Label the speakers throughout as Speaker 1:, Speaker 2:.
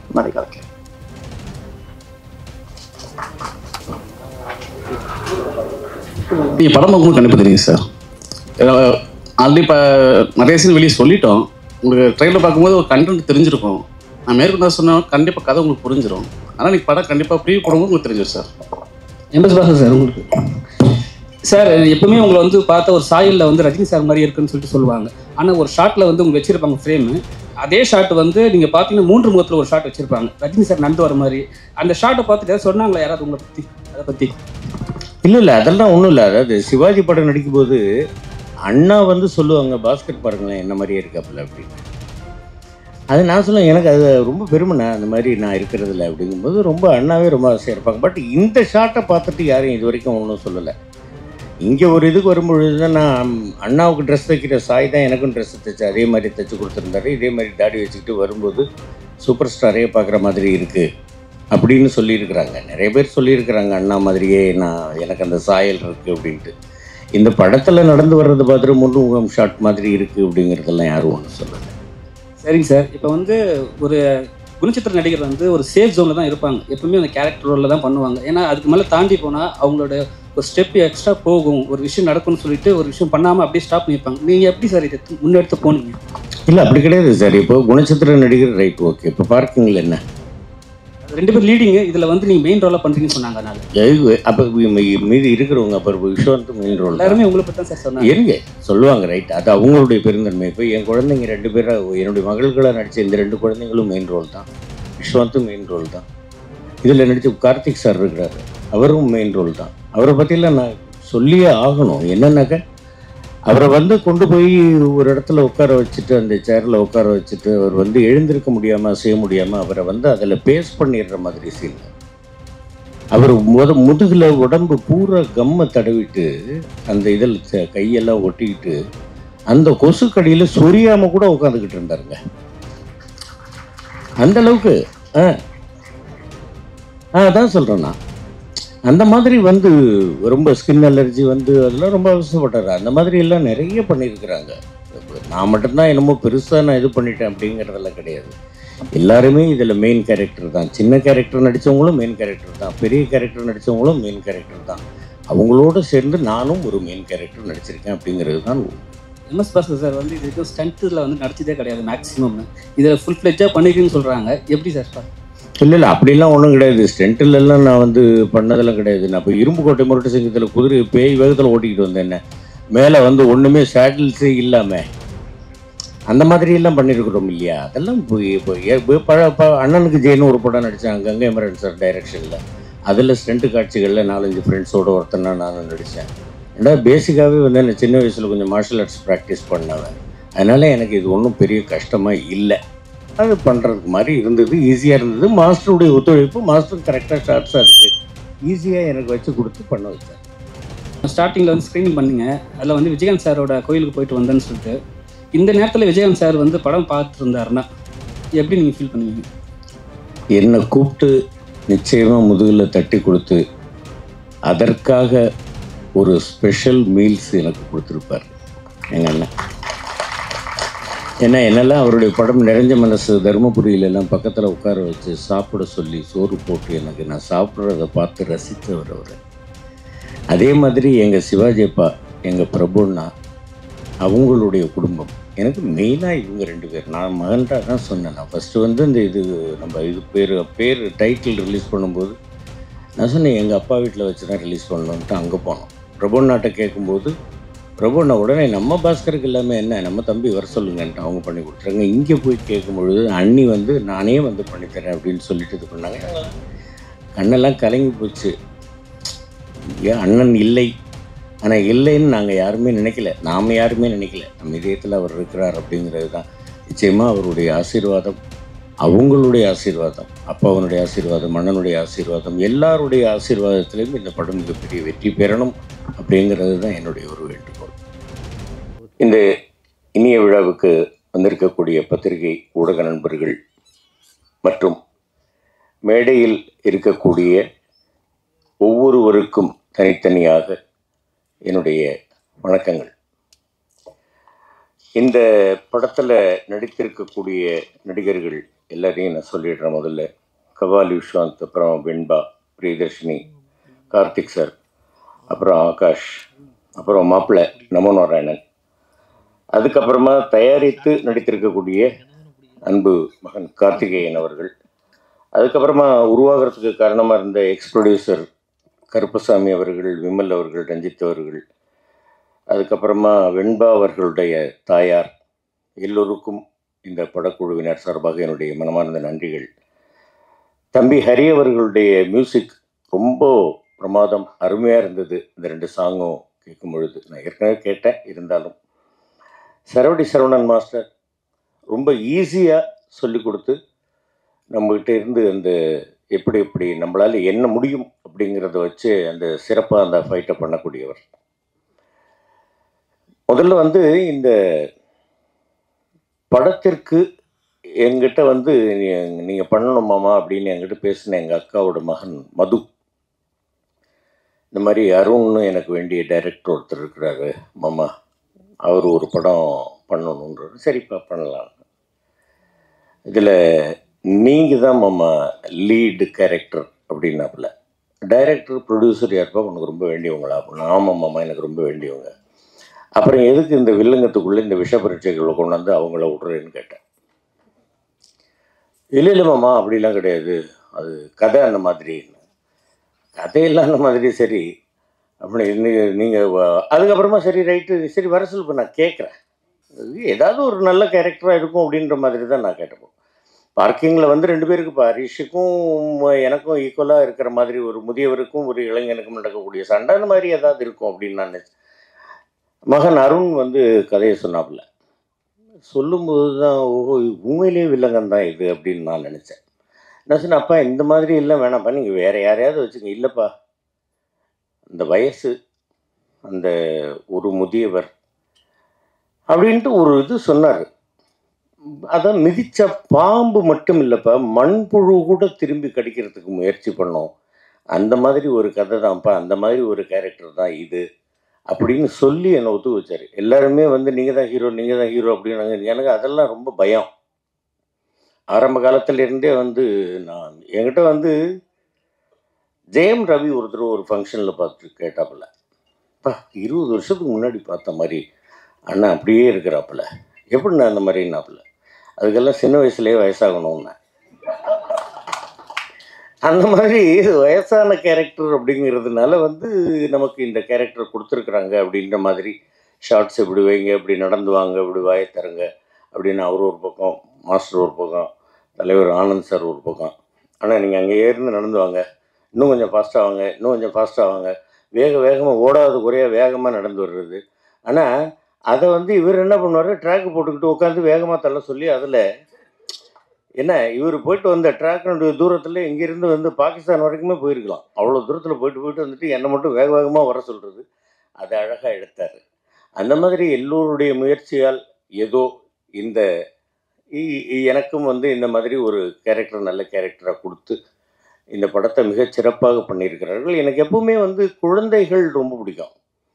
Speaker 1: மாதிரி கலக்கிறேன். நீங்கள் படம் பார்க்கும்போது கண்டிப்பாக தெரியும் சார். ஆல்ரெடி இப்போ நிறைய சீன் வெளியே சொல்லிட்டோம். உங்களுக்கு ட்ரெயிலர் பார்க்கும்போது ஒரு கண்டென்ட் தெரிஞ்சிருக்கும். நான் மேற்கொண்டு சொன்னால் கண்டிப்பாக கதை உங்களுக்கு புரிஞ்சிடும். ஆனால் நீங்கள் படம் கண்டிப்பாக ப்ரீவியூ போடும்போது உங்களுக்கு தெரிஞ்சிடும் சார்.
Speaker 2: எம்பஸ் பாசம் சார் உங்களுக்கு சார் எப்பவுமே உங்களை வந்து பார்த்த ஒரு சாயலில் வந்து ரஜினி சார் மாதிரி இருக்குன்னு சொல்லுவாங்க. ஆனால் ஒரு ஷாட்டில் வந்து உங்க வச்சிருப்பாங்க ஃப்ரேமு. அதே ஷாட் வந்து நீங்கள் பார்த்தீங்கன்னா 3 முகத்தில் ஒரு ஷாட் வச்சிருப்பாங்க ரஜினி சார் நடந்து வர மாதிரி. அந்த ஷாட்டை பார்த்துட்டு சொன்னாங்களா யாராவது உங்களை பற்றி அதை பற்றி?
Speaker 3: இல்லை அதெல்லாம் ஒன்றும் இல்லை. அதாவது சிவாஜி படம் நடிக்கும்போது அண்ணா வந்து சொல்லுவாங்க, பாஸ்கெட் பாருங்களேன் என்ன மாதிரியே இருக்காப்புல அப்படின்னு. அது நான் சொல்லுவேன், எனக்கு அது ரொம்ப பெருமைண்ணா அந்த மாதிரி நான் இருக்கிறதில்ல அப்படிங்கும்போது ரொம்ப அண்ணாவே ரொம்ப ஆசையாக இருப்பாங்க. பட் இந்த ஷாட்டை பார்த்துட்டு யாரும் இது வரைக்கும் ஒன்றும் சொல்லலை. இங்கே ஒரு இதுக்கு வரும்பொழுது தான் நான் அண்ணாவுக்கு ட்ரெஸ் தைக்கிற சாய் தான் எனக்கும் ட்ரெஸ் தைச்சு அதே மாதிரி தைச்சி கொடுத்துருந்தாரு. இதே மாதிரி தாடி வச்சுக்கிட்டு வரும்போது சூப்பர் ஸ்டாரே பார்க்குற மாதிரி இருக்குது அப்படின்னு சொல்லியிருக்கிறாங்க. நிறைய பேர் சொல்லியிருக்கிறாங்க அண்ணா மாதிரியே எனக்கு அந்த சாயல் இருக்குது அப்படின்ட்டு. இந்த படத்தில் நடந்து வர்றது பார்த்துட்டு முன்முகம் ஷாட் மாதிரி இருக்குது அப்படிங்கிறதெல்லாம் யாரும் ஒன்றும் சொல்லலை.
Speaker 2: சரிங்க சார். இப்போ வந்து ஒரு குணச்சித்திர நடிகர் வந்து ஒரு சேஃப் ஜோனில் தான் இருப்பாங்க. எப்பவுமே அந்த கேரக்டர் ரோலில் தான் பண்ணுவாங்க. ஏன்னா அதுக்கு மேலே தாண்டி போனால் அவங்களோட ஒரு ஸ்டெப் எக்ஸ்ட்ரா போகும், ஒரு விஷயம் நடக்கும்னு சொல்லிட்டு ஒரு விஷயம் பண்ணாமல் அப்படியே ஸ்டாப் பண்ணியிருப்பாங்க. நீங்கள் எப்படி சார் இதை முன்னெடுத்து போனீங்க?
Speaker 3: இல்லை அப்படி கிடையாது சார். இப்போ குணச்சித்திர நடிகர் ரைட் ஓகே. இப்போ பார்க்கிங்கில் என்ன
Speaker 2: 2 பேர் லீடிங்கு, இதில் வந்து நீங்கள் மெயின் ரோலாக பண்ணுறீங்கன்னு சொன்னாங்க. அதனால
Speaker 3: அப்போ மீதி இருக்கிறவங்க அப்போ விஸ்வந்த் மெயின் ரோல்
Speaker 2: எல்லாருமே உங்களை பற்றி தான் சார் சொன்னாங்க.
Speaker 3: இருங்க சொல்லுவாங்க ரைட். அது அவங்களுடைய பெருந்தன்மை. இப்போ என் குழந்தைங்க 2 பேரும் என்னுடைய மகள்களாக நடித்த இந்த 2 குழந்தைங்களும் மெயின் ரோல் தான். விஸ்வந்தும் மெயின் ரோல் தான். இதில் நடித்த கார்த்திக் சார் இருக்கிறாரு, அவரும் மெயின் ரோல் தான். அவரை பற்றிலாம் நான் சொல்லியே ஆகணும். என்னன்னாக்க அவரை வந்து கொண்டு போய் ஒரு இடத்துல உட்கார வச்சுட்டு அந்த சேரில் உட்கார வச்சுட்டு அவர் வந்து எழுந்திருக்க முடியாமல் செய்ய முடியாமல் அவரை வந்து அதில் பேஸ் பண்ணிடுற மாதிரி சீன். அவர் முதுகில் உடம்பு பூரா கம்மை தடவிட்டு அந்த இதில் கையெல்லாம் ஒட்டிக்கிட்டு அந்த கொசு கடியில் சொரியாமல் கூட உட்காந்துக்கிட்டு இருந்தாருங்க. அந்த அளவுக்கு அதான் சொல்கிறேன் நான். அந்த மாதிரி வந்து ரொம்ப ஸ்கின் அலர்ஜி வந்து அதெல்லாம் ரொம்ப அவசரப்பட்டார். அந்த மாதிரி எல்லாம் நிறைய பண்ணியிருக்கிறாங்க. நான் மட்டும்தான் என்னமோ பெருசாக நான் இது பண்ணிட்டேன் அப்படிங்கிறதெல்லாம் கிடையாது. எல்லாருமே இதில் மெயின் கேரக்டர் தான். சின்ன கேரக்டர் நடித்தவங்களும் மெயின் கேரக்டர் தான், பெரிய கேரக்டர் நடித்தவங்களும் மெயின் கேரக்டர் தான். அவங்களோடு சேர்ந்து நானும் ஒரு மெயின் கேரக்டர் நடிச்சிருக்கேன் அப்படிங்கிறது தான்.
Speaker 2: எம்எஸ் பாஸ்கர் சார் வந்து இதுக்கு ஸ்டண்ட்டில் வந்து நடிச்சதே கிடையாது மேக்ஸிமம். இதில் ஃபுல் ஃப்ளெட்ஜாக பண்ணிக்கிறீங்கன்னு சொல்கிறாங்க. எப்படி சார்?
Speaker 3: இல்லை அப்படிலாம் ஒன்றும் கிடையாது. ஸ்டென்ட்டிலெல்லாம் நான் வந்து பண்ணதெல்லாம் கிடையாது. நான் இப்போ இரும்பு கோட்டை முரட்டு சிங்கத்தில் குதிரை பேய் வேகத்தில் ஓட்டிக்கிட்டு வந்தேன். என்ன மேலே வந்து ஒன்றுமே சேட்டில்ஸே இல்லாமல் அந்த மாதிரியெல்லாம் பண்ணியிருக்கிறோம் இல்லையா? அதெல்லாம் இப்போ அண்ணனுக்கு ஜெயின்னு ஒரு படம் நடித்தேன் கங்கை அமரன் சார் டைரக்ஷனில். அதில் ஸ்டென்ட்டு காட்சிகளில் 4-5 ஃப்ரெண்ட்ஸோடு ஒருத்தனா நானும் நடித்தேன். ஏன்னா பேசிக்காகவே வந்து நான் சின்ன வயசில் கொஞ்சம் மார்ஷல் ஆர்ட்ஸ் ப்ராக்டிஸ் பண்ணவன். அதனால் எனக்கு இது ஒன்றும் பெரிய கஷ்டமாக இல்லை. அது பண்ணுறதுக்கு மாதிரி இருந்தது, ஈஸியாக இருந்தது. மாஸ்டருடைய ஒத்துழைப்பு, மாஸ்டர் கரெக்டாக ஷார்ட்ஸாக இருக்குது, ஈஸியாக எனக்கு வச்சு கொடுத்து பண்ண வச்சார்.
Speaker 2: ஸ்டார்டிங்கில் வந்து ஸ்க்ரீனிங் பண்ணிங்க. அதில் வந்து விஜயகாந்த் சாரோட கோயிலுக்கு போயிட்டு வந்தேன்னு சொல்லிட்டு இந்த நேரத்தில் விஜயகாந்த் சார் வந்து படம் பார்த்துட்டு இருந்தாருன்னா எப்படி நீங்கள் ஃபீல் பண்ணுவீங்க?
Speaker 3: என்னை கூப்பிட்டு நிச்சயமாக முதுகில் தட்டி கொடுத்து அதற்காக ஒரு ஸ்பெஷல் மீல்ஸ் எனக்கு கொடுத்துருப்பார் எங்கள் அண்ணன். ஏன்னா என்னெல்லாம் அவருடைய படம் நிறைஞ்ச மனசு தருமபுரியிலெல்லாம் பக்கத்தில் உட்கார வச்சு சாப்பிட சொல்லி சோறு போட்டு எனக்கு நான் சாப்பிட்றத பார்த்து ரசித்தவர் அவர். அதே மாதிரி எங்கள் சிவாஜி அப்பா, எங்கள் பிரபுண்ணா, அவங்களுடைய குடும்பம் எனக்கு மெயினாக இவங்க 2 பேர். நான் மகன்கிட்ட தான் சொன்னேன். நான் ஃபஸ்ட்டு வந்து இந்த நம்ம பேர் டைட்டில் ரிலீஸ் பண்ணும்போது நான் சொன்னேன் எங்கள் அப்பா வீட்டில் வச்சு தான் ரிலீஸ் பண்ணணுன்ட்டு அங்கே போனோம். பிரபுண்ணாட்ட கேட்கும்போது பிரபுண்ணா உடனே நம்ம பாஸ்கருக்கு இல்லாமல் என்ன நம்ம தம்பி வர சொல்லுங்கன்ட்டு அவங்க பண்ணி கொடுத்துறாங்க. இங்கே போய் கேட்கும்பொழுது அண்ணி வந்து நானே வந்து பண்ணித்தரேன் அப்படின்னு சொல்லிட்டு இது பண்ணாங்க. கண்ணெல்லாம் கலங்கி போச்சு. ஏன் அண்ணன் இல்லை, ஆனால் இல்லைன்னு நாங்கள் யாருமே நினைக்கல, நாம் யாருமே நினைக்கல. நம்ம இதயத்தில் அவர் இருக்கிறார் அப்படிங்கிறது தான். நிச்சயமாக அவருடைய ஆசீர்வாதம், அவங்களுடைய ஆசீர்வாதம், அப்பாவனுடைய ஆசீர்வாதம், அண்ணனுடைய ஆசீர்வாதம், எல்லாருடைய ஆசீர்வாதத்திலையும் இந்த படம் மிகப்பெரிய வெற்றி பெறணும் அப்படிங்கிறது தான் என்னுடைய ஒரு வேண்டுகோள். இந்த இனிய விழாவுக்கு வந்திருக்கக்கூடிய பத்திரிகை ஊடக நண்பர்கள் மற்றும் மேடையில் இருக்கக்கூடிய ஒவ்வொருவருக்கும் தனித்தனியாக என்னுடைய வணக்கங்கள். இந்த படத்தில் நடித்திருக்கக்கூடிய நடிகர்கள் எல்லாரையும் நான் சொல்லிடுறேன். முதல்ல கபாலி விஸ்வாந்த், அப்புறம் வெண்பா, பிரியதர்ஷினி, கார்த்திக் சார், அப்புறம் ஆகாஷ், அப்புறம் மாப்பிள்ளை நமோ நாராயணன், அதுக்கப்புறமா தயாரித்து நடித்திருக்கக்கூடிய அன்பு மகன் கார்த்திகேயன் அவர்கள், அதுக்கப்புறமா உருவாகிறதுக்கு காரணமாக இருந்த எக்ஸ் ப்ரொடியூசர் கருப்பசாமி அவர்கள், விமல் அவர்கள், ரஞ்சித் அவர்கள், அதுக்கப்புறமா வெண்பா அவர்களுடைய தாயார், எல்லோருக்கும் இந்த படக்குழுவினர் சார்பாக என்னுடைய மனமார்ந்த நன்றிகள். தம்பி ஹரி அவர்களுடைய மியூசிக் ரொம்ப பிரமாதம், அருமையாக இருந்தது. இந்த 2 சாங்கும் கேட்கும் பொழுது நான் ஏற்கனவே கேட்டேன், இருந்தாலும் சரவடி சரவணன் மாஸ்டர் ரொம்ப ஈஸியாக சொல்லி கொடுத்து நம்மகிட்ட இருந்து அந்த எப்படி நம்மளால் என்ன முடியும் அப்படிங்கிறத வச்சு அந்த சிறப்பாக அந்த ஃபைட்டை பண்ணக்கூடியவர். முதல்ல வந்து இந்த படத்திற்கு என்கிட்ட வந்து நீங்கள் பண்ணணுமாமா அப்படின்னு என்கிட்ட பேசின எங்கள் அக்காவோட மகன் மது, இந்த மாதிரி அருண்னு எனக்கு வேண்டிய டைரக்டர் ஒருத்தர் இருக்கிறாரு மாமா, அவர் ஒரு படம் பண்ணணுன்றாரு. சரிப்பா பண்ணலாம், இதில் நீங்கள் தான் மாமா லீடு கேரக்டர் அப்படின்னாப்புல. டைரக்டர் ப்ரொடியூசர் யாருப்பா உனக்கு ரொம்ப வேண்டியவங்களா அப்படின்னா, ஆமாம் மாமா எனக்கு ரொம்ப வேண்டியவங்க. அப்புறம் எதுக்கு இந்த வில்லங்கத்துக்குள்ளே இந்த விஷ பரீட்சைகளை கொண்டு வந்து அவங்கள விட்றேன்னு கேட்டேன். இல்லை மாமா அப்படிலாம் கிடையாது, அது கதை அந்த மாதிரி. கதையெல்லாம் அந்த மாதிரி சரி அப்படி நீங்கள் அதுக்கப்புறமா சரி ரைட்டு சரி வர சொல்லு, இப்போ நான் கேட்குறேன் ஏதாவது ஒரு நல்ல கேரக்டராக இருக்கும் அப்படின்ற மாதிரி தான் நான் கேட்டப்போம். பார்க்கிங்கில் வந்து 2 பேருக்கு இப்போ ஹரிஷுக்கும் எனக்கும் ஈக்குவலாக இருக்கிற மாதிரி, ஒரு முதியவருக்கும் ஒரு இளைஞனுக்கும் நடக்கக்கூடிய சண்டை அந்த மாதிரி ஏதாவது இருக்கும் அப்படின்னு நான் நினச்சேன். மகன் அருண் வந்து கதையை சொன்னாப்புல, சொல்லும்போது தான் ஓஹோ உண்மையிலேயே வில்லங்கம் தான் இது அப்படின்னு நான் நினச்சேன். நான் சொன்னேன், அப்பா இந்த மாதிரி எல்லாம் வேணாம்ப்பா, நீங்கள் வேறு யாரையாவது வச்சுங்க. இல்லைப்பா, அந்த வயசு, அந்த ஒரு முதியவர் அப்படின்ட்டு ஒரு இது சொன்னார். அதான் மிதித்த பாம்பு மட்டும் இல்லைப்பா, மண்புழு கூட திரும்பி கடிக்கிறதுக்கு முயற்சி பண்ணோம். அந்த மாதிரி ஒரு கதை தான்ப்பா, அந்த மாதிரி ஒரு கேரக்டர் தான் இது அப்படின்னு சொல்லி என்னை ஒத்து வச்சார். எல்லாருமே வந்து நீங்கள் தான் ஹீரோ நீங்கள் தான் ஹீரோ அப்படின்னாங்க. எனக்கு அதெல்லாம் ரொம்ப பயம். ஆரம்ப காலத்திலேருந்தே வந்து நான் என்கிட்ட வந்து ஜெயம் ரவி ஒருத்தர் ஒரு ஃபங்க்ஷனில் பார்த்து கேட்டாப்புல, அப்பா 20 வருஷத்துக்கு முன்னாடி பார்த்த மாதிரி அண்ணா அப்படியே இருக்கிறாப்புல, எப்படிண்ணா அந்த மாதிரின்னாப்புல. அதுக்கெல்லாம் சின்ன வயசுலேயே வயசாகணும்னா, அந்த மாதிரி வயசான கேரக்டர் அப்படிங்கிறதுனால வந்து நமக்கு இந்த கேரக்டர் கொடுத்துருக்குறாங்க அப்படின்ற மாதிரி. ஷார்ட்ஸ் இப்படி வைங்க, இப்படி நடந்து வாங்க, இப்படி வாயை தருங்க அப்படின்னு அவர் ஒரு பக்கம், மாஸ்டர் ஒரு பக்கம், தலைவர் ஆனந்த் சார் ஒரு பக்கம். ஆனால் நீங்கள் அங்கே ஏறிந்து நடந்து வாங்க, இன்னும் கொஞ்சம் ஃபாஸ்ட்டாக வாங்க, இன்னும் கொஞ்சம் ஃபாஸ்ட்டாக வாங்க, வேகமாக ஓடாத குறையாக வேகமாக நடந்து வர்றது. ஆனால் அதை வந்து இவர் என்ன பண்ணுவார், ட்ராக்கு போட்டுக்கிட்டு உட்காந்து வேகமாக தள்ள சொல்லி, அதில் என்ன இவர் போயிட்டு வந்த ட்ராக்கினுடைய தூரத்தில் இங்கேருந்து வந்து பாகிஸ்தான் வரைக்குமே போயிருக்கலாம். அவ்வளோ தூரத்தில் போயிட்டு வந்துட்டு என்னை மட்டும் வேகமாக வர சொல்கிறது, அதை அழகாக எடுத்தார். அந்த மாதிரி எல்லோருடைய முயற்சியால் ஏதோ இந்த எனக்கும் வந்து இந்த மாதிரி ஒரு கேரக்டர் நல்ல கேரக்டராக கொடுத்து இந்த படத்தை மிகச் சிறப்பாக பண்ணியிருக்கிறார்கள். எனக்கு எப்பவுமே வந்து குழந்தைகள் ரொம்ப பிடிக்கும்.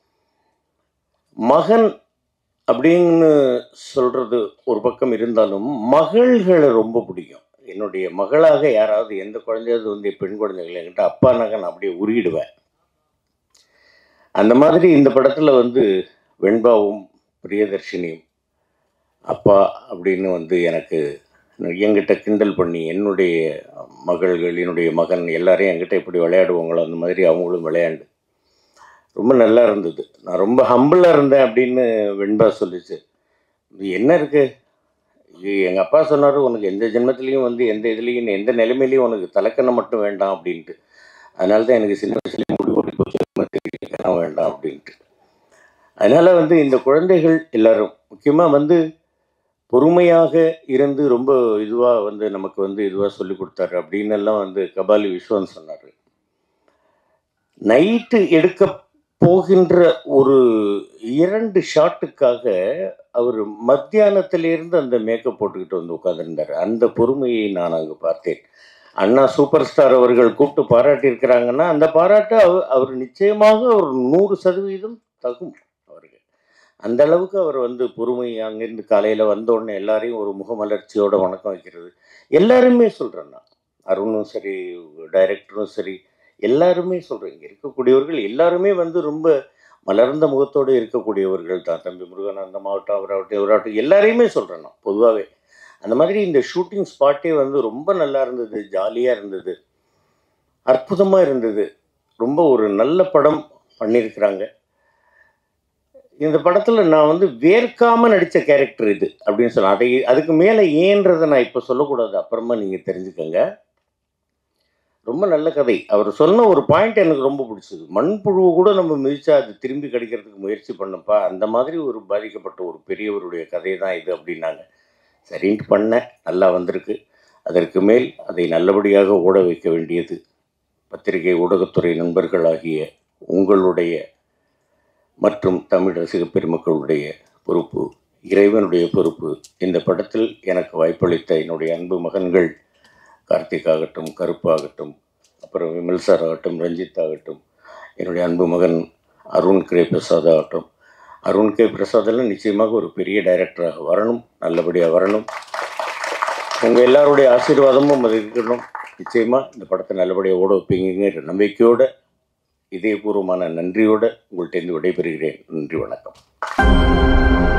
Speaker 3: மகன் அப்படின்னு சொல்கிறது ஒரு பக்கம் இருந்தாலும் மகள்களை ரொம்ப பிடிக்கும். என்னுடைய மகளாக யாராவது எந்த குழந்தையாவது வந்து பெண் குழந்தைகள் என்கிட்ட அப்பானாக்க நான் அப்படியே உருகிடுவேன். அந்த மாதிரி இந்த படத்தில் வந்து வெண்பாவும் பிரியதர்ஷினியும் அப்பா அப்படின்னு வந்து எனக்கு என்கிட்ட கிண்டல் பண்ணி, என்னுடைய மகள்கள் என்னுடைய மகன் எல்லாரையும் என்கிட்ட எப்படி விளையாடுவாங்களோ அந்த மாதிரி அவங்களும் விளையாண்டு ரொம்ப நல்லா இருந்தது. நான் ரொம்ப ஹம்பிளாக இருந்தேன் அப்படின்னு வெண்பா சொல்லிச்சு. என்ன இருக்குது, எங்கள் அப்பா சொன்னார் உனக்கு எந்த ஜென்மத்திலையும் வந்து எந்த இதுலேயும் எந்த நிலைமையிலையும் உனக்கு தலைக்கணம் மட்டும் வேண்டாம் அப்படின்ட்டு. அதனால தான் எனக்கு சின்ன வயசுலேயும் முடிவு வேண்டாம் அப்படின்ட்டு. அதனால் வந்து இந்த குழந்தைகள் எல்லாரும் முக்கியமாக வந்து பொறுமையாக இருந்து ரொம்ப இதுவாக வந்து நமக்கு வந்து இதுவாக சொல்லி கொடுத்தாரு அப்படின்னு எல்லாம் வந்து கபாலி விஸ்வாந்த் சொன்னார். நைட்டு எடுக்க போகின்ற ஒரு 2 ஷாட்டுக்காக அவர் மத்தியானத்திலேருந்து அந்த மேக்கப் போட்டுக்கிட்டு வந்து உட்காந்துருந்தார். அந்த பொறுமையை நான் அங்கே பார்த்தேன். அண்ணா சூப்பர் ஸ்டார் அவர்கள் கூப்பிட்டு பாராட்டியிருக்கிறாங்கன்னா அந்த பாராட்டு அவர் நிச்சயமாக ஒரு 100% தகும் அவருக்கு. அந்த அளவுக்கு அவர் வந்து பொறுமை. அங்கேருந்து காலையில் வந்தோடனே எல்லாரையும் ஒரு முகமலர்ச்சியோட வணக்கம் வைக்கிறது. எல்லாருமே சொல்கிறேன் நான், அருணும் சரி, டைரக்டரும் சரி, எல்லாருமே சொல்கிறேன். இங்கே இருக்கக்கூடியவர்கள் எல்லாருமே வந்து ரொம்ப மலர்ந்த முகத்தோடு இருக்கக்கூடியவர்கள் தான். தம்பி முருகன் அந்த மாவட்டம், அவராகட்டும் இவராகட்டும் எல்லாரையுமே சொல்கிறேன் நான் பொதுவாகவே. அந்த மாதிரி இந்த ஷூட்டிங் ஸ்பாட்டே வந்து ரொம்ப நல்லா இருந்தது, ஜாலியாக இருந்தது, அற்புதமாக இருந்தது. ரொம்ப ஒரு நல்ல படம் பண்ணியிருக்கிறாங்க. இந்த படத்தில் நான் வந்து வேர்க்காமல் நடித்த கேரக்டர் இது அப்படின்னு சொல்லலாம். அதுக்கு மேலே ஏன்றதை நான் இப்போ சொல்லக்கூடாது, அப்புறமா நீங்கள் தெரிஞ்சுக்கோங்க. ரொம்ப நல்ல கதை. அவர் சொன்ன ஒரு பாயிண்ட் எனக்கு ரொம்ப பிடிச்சது. மண்புழுவை கூட நம்ம மிதிச்சா அது திரும்பி கிடைக்கிறதுக்கு முயற்சி பண்ணப்பா, அந்த மாதிரி ஒரு பாதிக்கப்பட்ட ஒரு பெரியவருடைய கதை தான் இது அப்படின்னாங்க. சரின்ட்டு பண்ணேன், நல்லா வந்திருக்கு. அதற்கு மேல் அதை நல்லபடியாக ஓட வைக்க வேண்டியது பத்திரிகை ஊடகத்துறை நண்பர்களாகிய உங்களுடைய மற்றும் தமிழ் ரசிக பெருமக்களுடைய பொறுப்பு, இறைவனுடைய பொறுப்பு. இந்த படத்தில் எனக்கு வாய்ப்பளித்த என்னுடைய அன்பு மகன்கள் கார்த்திக் ஆகட்டும், கருப்பாகட்டும், அப்புறம் விமல் சார் ஆகட்டும், ரஞ்சித் ஆகட்டும், என்னுடைய அன்பு மகன் அருண் கே பிரசாத் ஆகட்டும். அருண் கே பிரசாதெல்லாம் நிச்சயமாக ஒரு பெரிய டைரக்டராக வரணும், நல்லபடியாக வரணும். உங்கள் எல்லாருடைய ஆசீர்வாதமும் அது இருக்கணும். நிச்சயமாக இந்த படத்தை நல்லபடியாக ஓட வைப்பீங்கிற நம்பிக்கையோடு, இதயபூர்வமான நன்றியோடு உங்கள்கிட்ட விடைபெறுகிறேன். நன்றி, வணக்கம்.